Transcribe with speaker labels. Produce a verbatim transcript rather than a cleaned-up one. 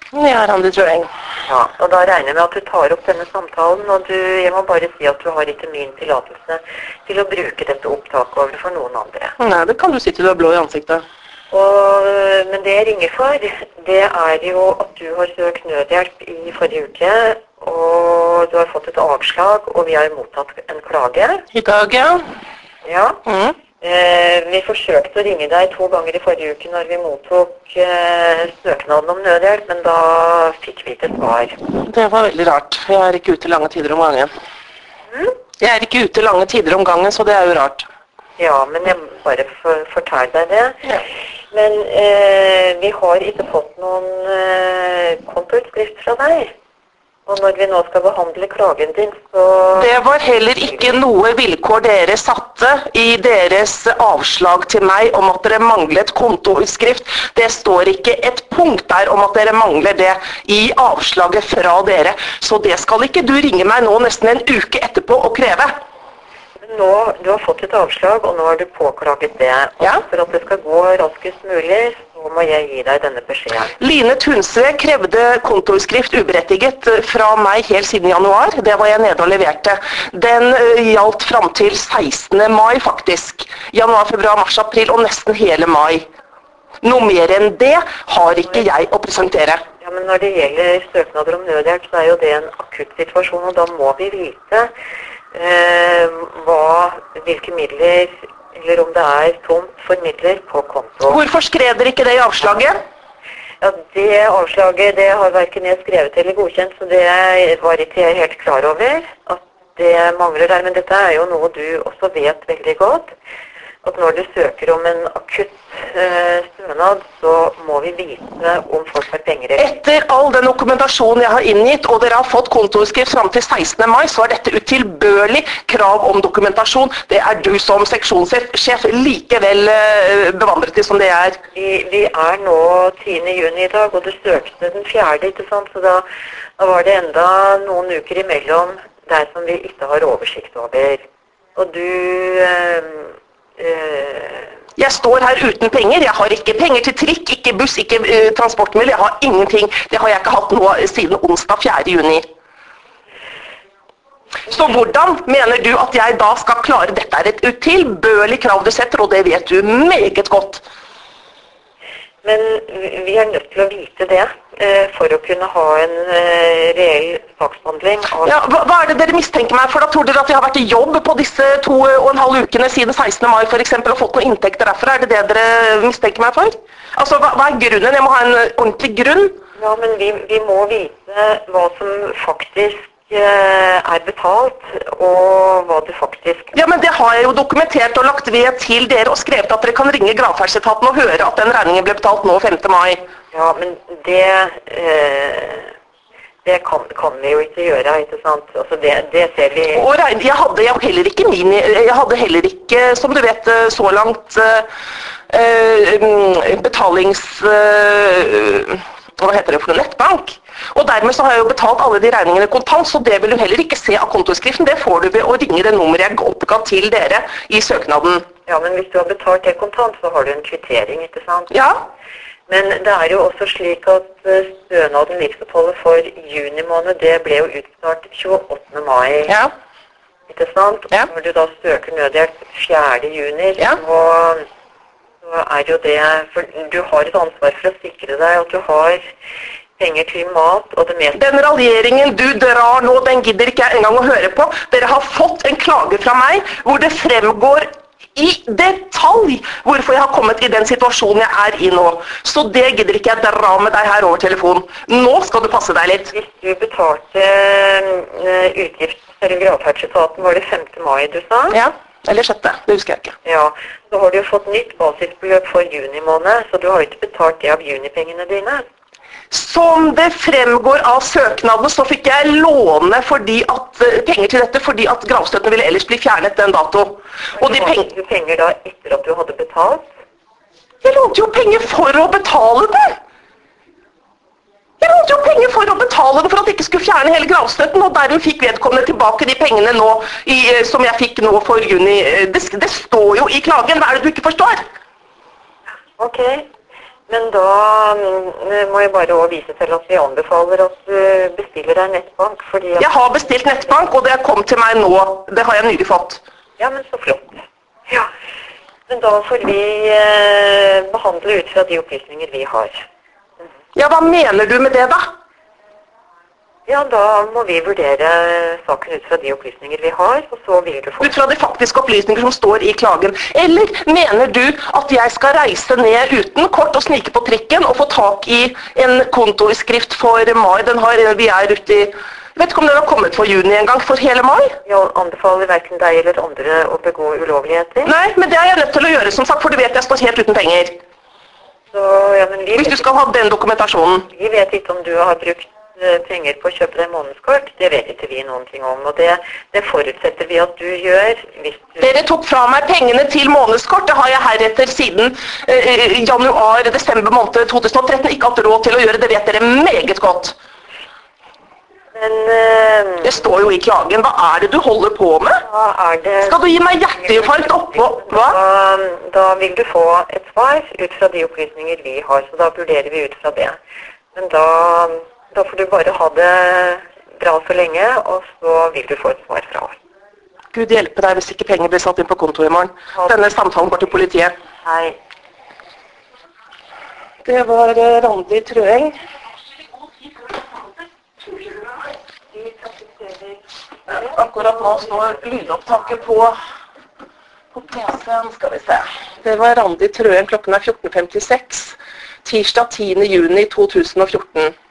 Speaker 1: Ja, Randi, tror jeg.
Speaker 2: Ja, og da regner jeg med at du tar opp denne samtalen, og du, jeg må bare si at du har ikke min tillatelse til å bruke dette opptaket overfor noen andre.
Speaker 1: Nei, det kan du si til du er blå i ansiktet.
Speaker 2: Og, men det jeg ringer for, det er jo at du har søkt nødhjelp i forrige uke, og du har fått et avslag, og vi har mottatt en klage.
Speaker 1: I dag, ja.
Speaker 2: Ja.
Speaker 1: Mm.
Speaker 2: Eh, vi forsøkte å ringe deg to ganger i forrige uke når vi mottok eh, søknaden om nødhjelp, men da fikk vi ikke svar.
Speaker 1: Det var veldig rart. Jeg er ikke ute lange tider om gangen.
Speaker 2: Mm?
Speaker 1: Jeg er ikke ute lange tider om gangen, så det er jo rart.
Speaker 2: Ja, men jeg bare for, forteller deg det.
Speaker 1: Ja.
Speaker 2: Men eh, vi har ikke fått noen eh, kontoutskrift fra deg. Og når vi nå skal behandle klagen din, så...
Speaker 1: Det var heller ikke noe vilkår dere satte i deres avslag til meg om at dere manglet kontoutskrift. Det står ikke et punkt der om at dere mangler det i avslaget fra dere. Så det skal ikke du ringe meg nå nesten en uke etterpå og kreve.
Speaker 2: Nå, du har fått et avslag, og nå har du påklaget det. Og
Speaker 1: Ja.
Speaker 2: for at det skal gå raskest mulig, så må jeg gi deg denne beskjeden.
Speaker 1: Line Tunsve krevde kontoutskrift uberettiget fra meg helt siden januar. Det var jeg nede og leverte. Den uh, gjaldt frem til sekstende mai faktisk. Januar, februar, mars, april og nesten hele mai. Noe mer enn det har ikke jeg å presentere.
Speaker 2: Ja, men når det gjelder søknader om nødhjelp, så er jo det en akutt situasjon, og da må vi vite eh, hva, hvilke midler, eller om det er tomt for midler på konto.
Speaker 1: Hvorfor skrev dere ikke det i avslaget?
Speaker 2: Ja, det avslaget, det har hverken jeg skrevet eller godkjent, så det var ikke jeg helt klar over at det mangler der. Men dette er jo noe du også vet veldig godt, at når du søker om en akutt eh, stønad, så må vi vite om folk har penger eller ikke.
Speaker 1: Etter all den dokumentasjonen jeg har inngitt, og dere har fått kontoutskrift frem til sekstende mai, så er dette utilbørlig krav om dokumentasjon. Det er du som seksjonssjef likevel eh, bevandret i som det er.
Speaker 2: Vi, vi er nå tiende juni i dag, og du søkte den fjerde, ikke sant? Så da, da var det enda noen uker imellom der som vi ikke har oversikt over. Og du... Eh, eh,
Speaker 1: Jeg står her uten penger. Jeg har ikke penger til trikk, ikke buss, ikke uh, transportmiddel. Jeg har ingenting. Det har jeg ikke hatt nå siden onsdag fjerde juni. Så hvordan mener du at jeg da skal klare dette? Er et utilbørlig krav du setter, og det vet du meget godt.
Speaker 2: Men vi er nødt til å vite det eh, for å kunne ha en eh, reell saksbehandling. Av...
Speaker 1: Ja, hva, hva er det dere mistenker meg for? Da tror dere at jeg har vært i jobb på disse to og en halv ukene siden sekstende mai for eksempel, og fått noen inntekter derfra? Er det det dere mistenker meg for? Altså, hva, hva er grunnen? Jeg må ha en ordentlig grunn.
Speaker 2: Ja, men vi, vi må vite hva som faktisk eh, er betalt, og hva du faktisk...
Speaker 1: Ja, men det har jeg jo dokumentert og lagt ved til dere og skrevet at dere kan ringe gravferdsetaten og høre at den regningen ble betalt nå femte mai.
Speaker 2: Ja, men det... Eh, det kan, kan vi jo ikke gjøre, ikke sant? Altså det, det ser vi...
Speaker 1: Og regn, jeg hadde jo heller ikke min... Jeg hadde heller ikke, som du vet, så langt uh, betalings... Uh, hva heter det for noe? Nettbank. Og dermed så har jeg jo betalt alle de regningene kontant, så det vil du heller ikke se av kontoskriften. Det får du ved å ringe det nummeret jeg oppga til dere i søknaden.
Speaker 2: Ja, men hvis du har betalt det kontant, så har du en kvittering, ikke sant?
Speaker 1: Ja.
Speaker 2: Men det er jo også slik at stønaden livsoppholdet for juni måned, det ble jo utbetalt tjueåttende mai.
Speaker 1: Ja.
Speaker 2: Ikke sant?
Speaker 1: Ja.
Speaker 2: Når du da søker nødhjelp fjerde juni,
Speaker 1: Ja.
Speaker 2: så, så er jo det... For du har et ansvar for å sikre deg at du har penger til mat og det meste.
Speaker 1: Den raljeringen du drar nå, den gidder ikke jeg engang å høre på. Dere har fått en klage fra meg, hvor det fremgår i detalj hvorfor jeg har kommet i den situasjonen jeg er i nå. Så det gidder ikke jeg dra med deg her over telefon. Nå skal du passe deg litt.
Speaker 2: Hvis du betalte uh, utgift til gravferdsetaten, var det femte mai du sa?
Speaker 1: Ja, eller sjette, det husker jeg ikke.
Speaker 2: Ja, så har du jo fått nytt basisbeløp for juni måned, så du har jo ikke betalt det av junipengene dine.
Speaker 1: Som det fremgår av søknaden, så fikk jeg låne fordi at, penger til dette fordi at gravstøtten ville ellers bli fjernet den dato. Og de peng...
Speaker 2: du penger da etter at du hadde betalt?
Speaker 1: Jeg lånte jo penger for å betale det! Jeg lånte jo penger for å betale det for at jeg ikke skulle fjerne hele gravstøtten, og dermed fikk vedkommende tilbake de pengene nå, i, som jeg fikk nå for juni. Det, det står jo i klagen, hva er det du ikke forstår?
Speaker 2: Ok. Men da mm, må jeg bare også vise til at vi anbefaler at du bestiller deg nettbank, fordi at...
Speaker 1: Jeg har bestilt nettbank, og det kom til meg nå. Det har jeg nylig fått.
Speaker 2: Ja, men så flott. Ja, men da får vi eh, behandle ut fra de opplysninger vi har.
Speaker 1: Ja, hva mener du med det da?
Speaker 2: Ja, da må vi vurdere saken ut fra de opplysninger vi har, og så vil du få...
Speaker 1: Ut fra de faktiske opplysninger som står i klagen. Eller mener du at jeg skal reise ned uten kort og snike på trikken og få tak i en kontoutskrift for mai? Den har, vi er ute i... Jeg vet ikke om den har kommet for juni en gang, for hele mai?
Speaker 2: Jeg anbefaler hverken deg eller andre å begå ulovligheter.
Speaker 1: Nei, men det er jeg nødt til å gjøre, som sagt, for du vet jeg står helt uten penger.
Speaker 2: Så, ja, men vi
Speaker 1: Hvis du skal ha den dokumentasjonen.
Speaker 2: Vi vet ikke om du har brukt penger på å kjøpe deg månedskort, det vet ikke vi noen ting om, og det, det forutsetter vi at du gjør hvis du...
Speaker 1: Dere tok fra meg pengene til månedskort, det har jeg heretter siden eh, januar, desember måned to tusen og tretten ikke hatt råd til å gjøre, det vet dere meget godt.
Speaker 2: Men... Eh,
Speaker 1: det står jo i klagen, hva er det du holder på med?
Speaker 2: Hva er det...
Speaker 1: Skal du gi meg hjerteinfarkt oppå, hva?
Speaker 2: Da, da vil du få et svar ut fra de opplysninger vi har, så da vurderer vi ut fra det. Men da... Da får du bare ha det bra så lenge, og så vil du få et svar fra oss.
Speaker 1: Gud hjelpe deg hvis ikke penger blir satt inn på konto i morgen. Denne samtalen går til politiet.
Speaker 2: Hei.
Speaker 1: Det var uh, Randi Trøeng. Akkurat nå står lydopptaket på, på P C-en, skal vi se. Det var Randi Trøeng, klokken er fjorten femtiseks. Tirsdag tiende juni to tusen og fjorten.